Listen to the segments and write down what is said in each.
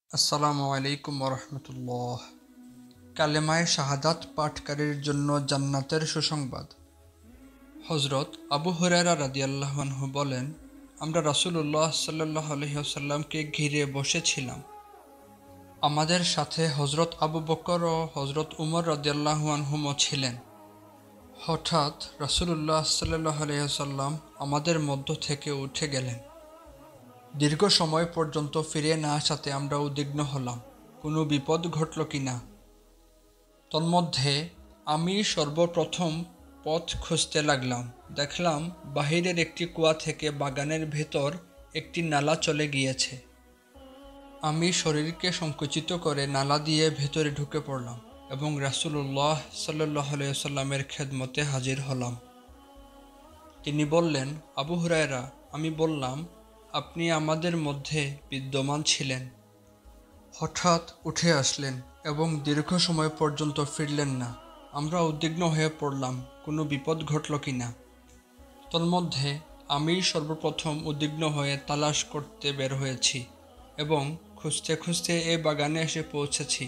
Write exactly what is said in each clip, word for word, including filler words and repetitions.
আসসালামু আলাইকুম ওরহমতুল্লাহ। কালেমায়ে শাহাদাত পাঠকারীর জন্য জান্নাতের সুসংবাদ। হজরত আবু হুরায়রা রাদিয়াল্লাহু আনহু বলেন, আমরা রাসূলুল্লাহ সাল্লাল্লাহু আলাইহি ওয়াসাল্লামকে ঘিরে বসেছিলাম। আমাদের সাথে হজরত আবু বকর ও হজরত উমর রাদিয়াল্লাহু আনহুমও ছিলেন। হঠাৎ রাসূলুল্লাহ সাল্লাল্লাহু আলাইহি ওয়াসাল্লাম আমাদের মধ্য থেকে উঠে গেলেন। দীর্ঘ সময় পর্যন্ত ফিরে না আসাতে আমরা উদ্বিগ্ন হলাম, কোনো বিপদ ঘটল কিনা। তন্মধ্যে আমি সর্বপ্রথম পথ খুঁজতে লাগলাম। দেখলাম বাহিরের একটি কুয়া থেকে বাগানের ভেতর একটি নালা চলে গিয়েছে। আমি শরীরকে সংকুচিত করে নালা দিয়ে ভেতরে ঢুকে পড়লাম এবং রাসূলুল্লাহ সাল্লাল্লাহু আলাইহি ওয়াসাল্লামের খেদমতে হাজির হলাম। তিনি বললেন, আবু হুরায়রা। আমি বললাম, আপনি আমাদের মধ্যে বিদ্যমান ছিলেন, হঠাৎ উঠে আসলেন এবং দীর্ঘ সময় পর্যন্ত ফিরলেন না। আমরা উদ্বিগ্ন হয়ে পড়লাম, কোনো বিপদ ঘটল কিনা। তন্মধ্যে আমি সর্বপ্রথম উদ্বিগ্ন হয়ে তালাশ করতে বের হয়েছি এবং খুঁজতে খুঁজতে এ বাগানে এসে পৌঁছেছি।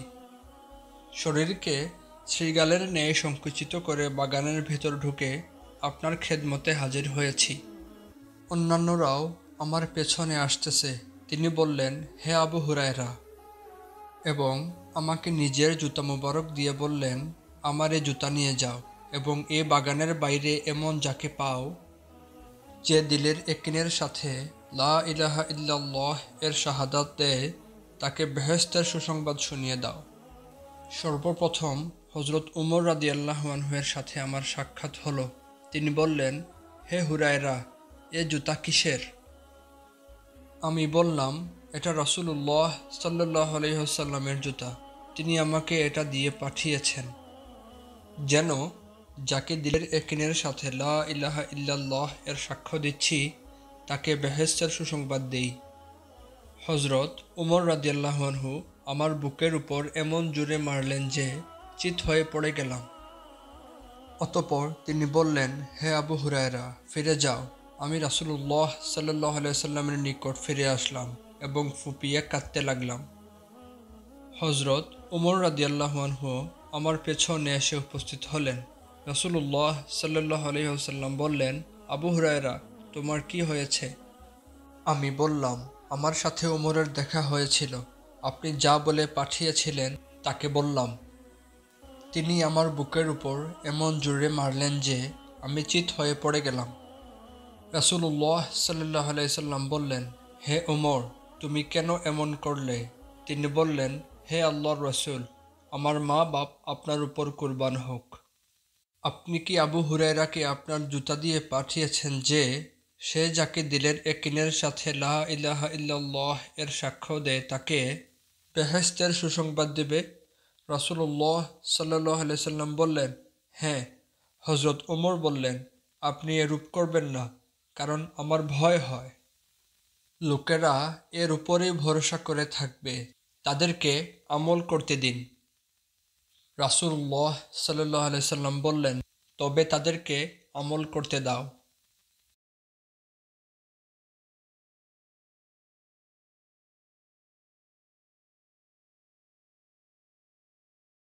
শরীরকে শৃগালের ন্যায় সংকুচিত করে বাগানের ভেতর ঢুকে আপনার খেদমতে হাজির হয়েছি। অন্যান্যরাও আমার পেছনে আসতেছে। তিনি বললেন, হে আবু হুরায়রা, এবং আমাকে নিজের জুতা মুবারক দিয়ে বললেন, আমার এ জুতা নিয়ে যাও এবং এ বাগানের বাইরে এমন যাকে পাও যে দিলের একিনের সাথে লা ইলাহা ইল্লাল্লাহ এর শাহাদাত দেয়, তাকে বেহেশতের সুসংবাদ শুনিয়ে দাও। সর্বপ্রথম হজরত উমর রাদিয়াল্লাহু আনহু এর সাথে আমার সাক্ষাৎ হলো। তিনি বললেন, হে হুরায়রা, এ জুতা কিসের? আমি বললাম, এটা রাসূলুল্লাহ সাল্লাল্লাহু আলাইহি ওয়াসাল্লামের জুতা। তিনি আমাকে এটা দিয়ে পাঠিয়েছেন যেন যাকে দিলের একিনের সাথে লা ইলাহা ইল্লাল্লাহ এর সাক্ষ্য দিচ্ছি তাকে বেহেশতের সুসংবাদ দেই। হজরত উমর রাদিয়াল্লাহু আনহু আমার বুকের উপর এমন জোরে মারলেন যে চিৎ হয়ে পড়ে গেলাম। অতঃপর তিনি বললেন, হে আবু হুরায়রা, ফিরে যাও। আমি রাসূলুল্লাহ সাল্লাল্লাহু আলাইহি ওয়াসাল্লামের নিকট ফিরে আসলাম এবং ফুঁপিয়ে কাঁদতে লাগলাম। হজরত উমর রাদিয়াল্লাহু আনহু আমার পেছনে এসে উপস্থিত হলেন। রাসূলুল্লাহ সাল্লাল্লাহু আলাইহি ওয়াসাল্লাম বললেন, আবু হুরায়রা, তোমার কি হয়েছে? আমি বললাম, আমার সাথে উমরের দেখা হয়েছিল। আপনি যা বলে পাঠিয়েছিলেন তাকে বললাম। তিনি আমার বুকের উপর এমন জোরে মারলেন যে আমি চিৎ হয়ে পড়ে গেলাম। রাসূলুল্লাহ সাল্লাল্লাহু আলাইহি ওয়াসাল্লাম বললেন, হে উমর, তুমি কেন এমন করলে? তিনি বললেন, হে আল্লাহর রাসূল, আমার মা বাপ আপনার উপর কুরবান হোক। আপনি কি আবু হুরায়রাকে আপনার জুতা দিয়ে পাঠিয়েছেন যে সে যাকে দিলের একিনের সাথে লা ইলাহা ইল্লাল্লাহ এর সাক্ষ্য দেয় তাকে বেহেশতের সুসংবাদ দেবে? রাসূলুল্লাহ সাল্লাল্লাহু আলাইহি ওয়াসাল্লাম বললেন, হ্যাঁ। হযরত ওমর বললেন, আপনি এরূপ করবেন না, কারণ আমার ভয় হয় লোকেরা এর উপরেই ভরসা করে থাকবে, তাদেরকে আমল করতে দিন। রাসূলুল্লাহ সাল্লাল্লাহু আলাইহি ওয়াসাল্লাম বললেন, তবে তাদেরকে আমল করতে দাও।